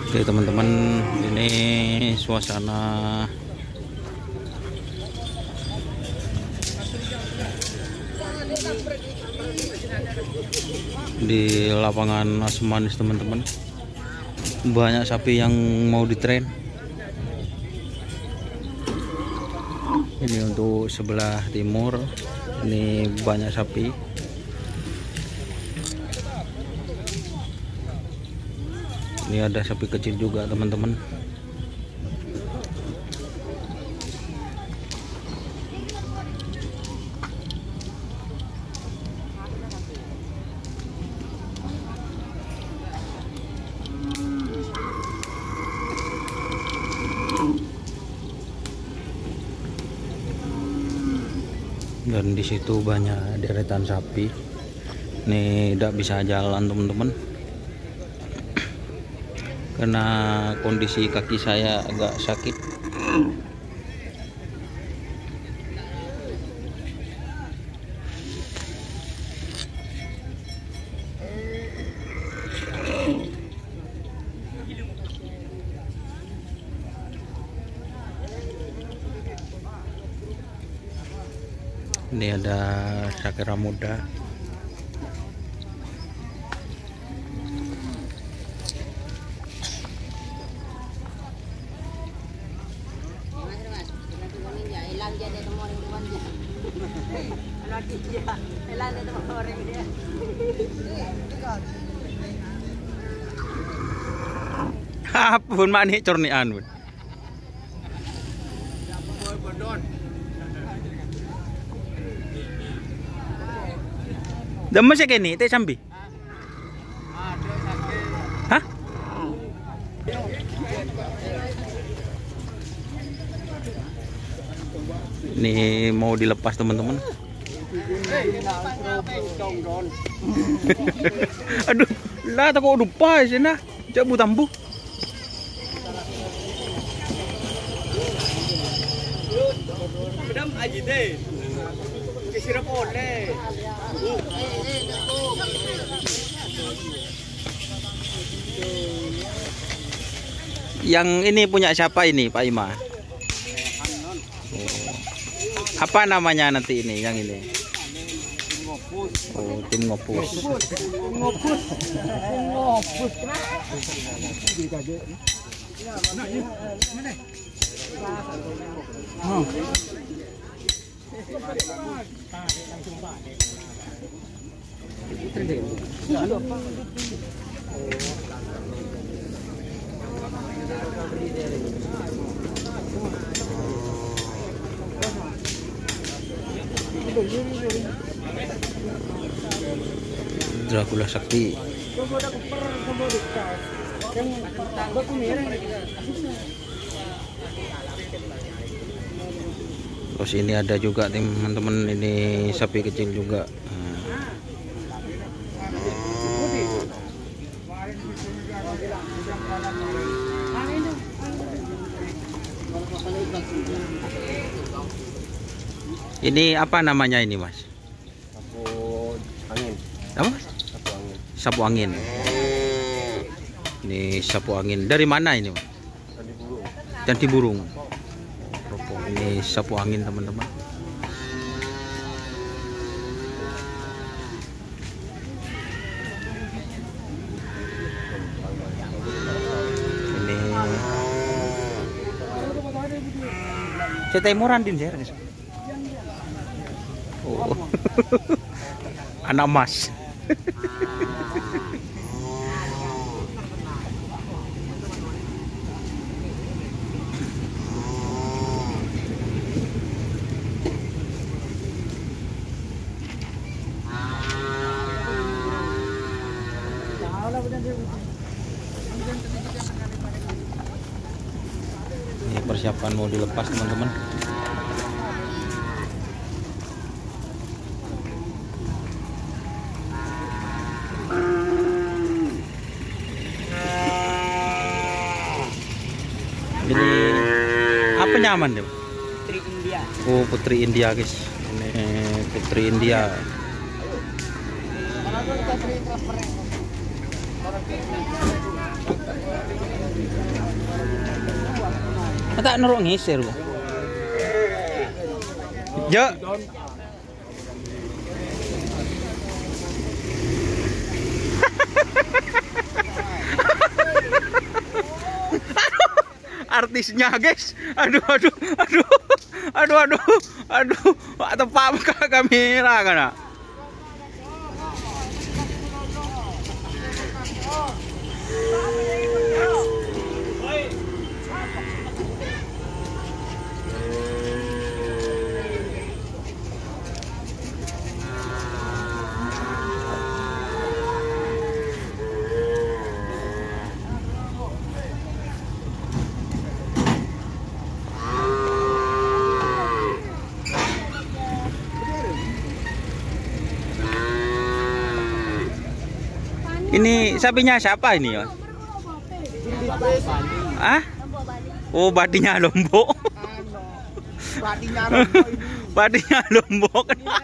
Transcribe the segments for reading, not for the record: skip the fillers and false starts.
Oke teman-teman, ini suasana di lapangan Asmanis teman-teman. Banyak sapi yang mau ditren. Ini untuk sebelah timur, ini banyak sapi. Ini ada sapi kecil juga teman-teman. Dan di situ banyak deretan sapi. Ini tidak bisa jalan teman-teman, karena kondisi kaki saya agak sakit. Ini ada sakera muda. Pun manik cornian pun. Dah masih kini teh sambi. Hah? Ini mau dilepas teman-teman. Aduh, lah tak kau lupa sih nah. Coba tambu. Madam aji deh. Kisirap oleh. Yang ini punya siapa ini, Pak Ima? Apa namanya nanti ini yang ini? Oh, tim ngopus. Ngopus. Dracula Sakti. Terus ini ada juga teman-teman, ini sapi kecil juga. Ini apa namanya ini, Mas? Sapu angin. Apa, Mas? Sapu angin. Sapu angin. Ini sapu angin. Dari mana ini, Mas? Candi Burung. Ini sapu angin teman-teman. Ini Cetemuran din sir. Oh. Anak emas. Ini persiapan mau dilepas teman-teman. Ini apa nyaman deh? Putri India. Oh, putri India guys. Ini putri India. Tak norok ngeser kok. Jo. Artisnya guys, aduh, tepak muka kamera kan. Ini sapinya siapa ini ya? Ah? Oh, badinya Lombok. Badinya Lombok.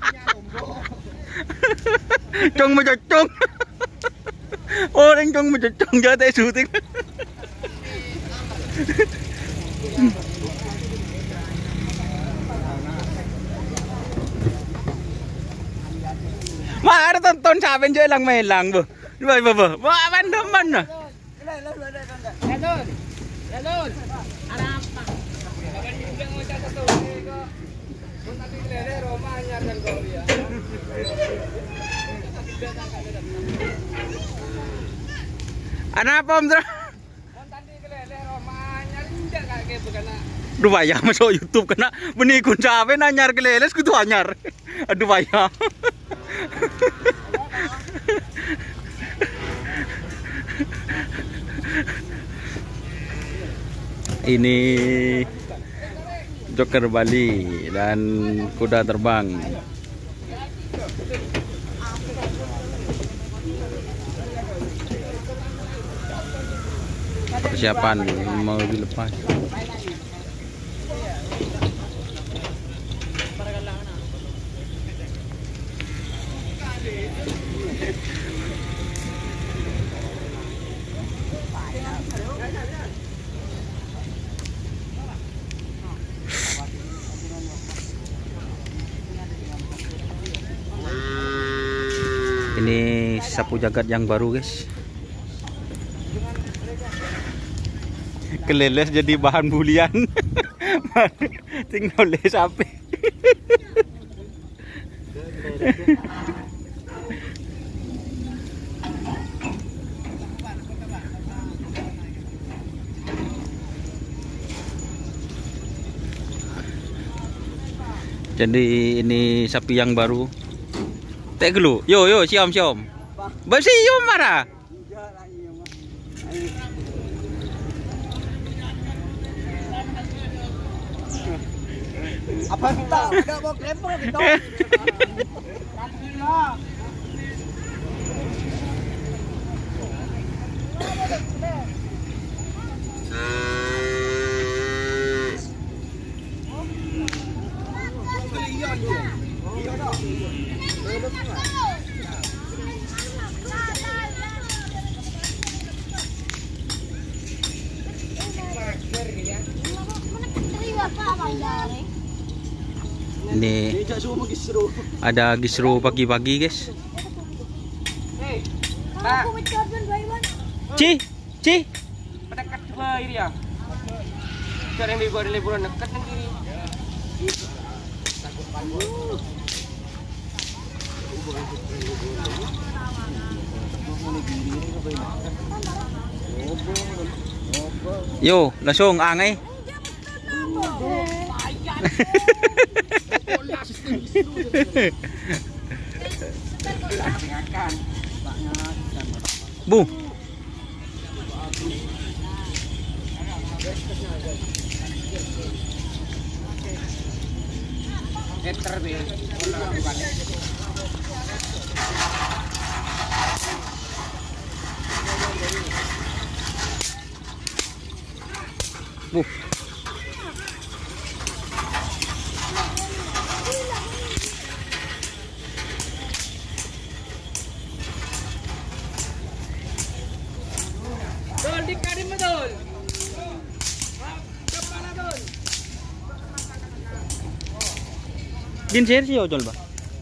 Cung mencocong. Orang cung mencocong jadi syuting. Mà ada tonton saben chơi lang melang bu. Vậy bờ bờ, vợ bên đâm bên à? Anak apa om? Aduh bayar masuk YouTube kena benikun cabe nanyar keleles kudu anyar. Aduh bayar. Ini Joker Bali dan kuda terbang. Persiapan mau dilepas. Ini sapu jagat yang baru guys. Keleles jadi bahan bulian. Tinggal les sapi. Jadi ini sapi yang baru. Tak gelu. Yo siom. Bersih yo marah. Apa kita? Enggak mau krempel gitu. Ini ada gisro pagi-pagi guys. Ci. Dekat ke ini ya. Cari yang bego ada liburan dekat yang kiri. Yo, langsung angay. Bu. Bu. Dol di karim dol. Kepala dol. Din share sih ojol ba.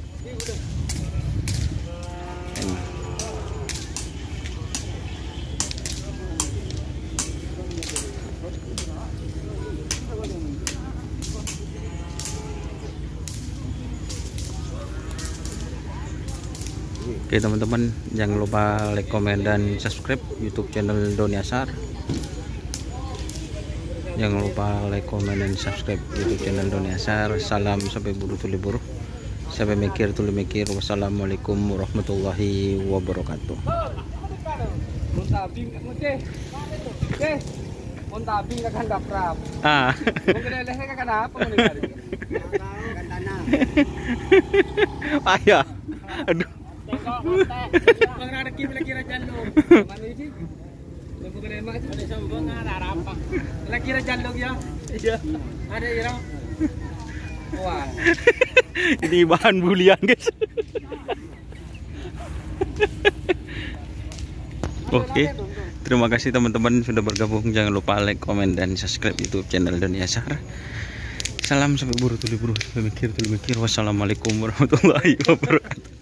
Oke teman-teman, jangan lupa like, komen, dan subscribe YouTube channel Doni Ashar. Jangan lupa like, komen, dan subscribe YouTube channel Doni Ashar. Salam sampai buru tuli buru, sampai mikir tuli mikir. Wassalamualaikum warahmatullahi wabarakatuh. Montabi kan daprap. Ah. Mungkin kan apa nih? Ayah. Aduh. Lagi rajandong ya. Iya. Ada irang. Wah. Ini bahan bulian, guys. Oke. Terima kasih teman-teman sudah bergabung. Jangan lupa like, komen, dan subscribe YouTube channel Doni Ashar. Salam sampai buru tuli buru, sampai mikir tuli mikir. Wassalamualaikum warahmatullahi wabarakatuh.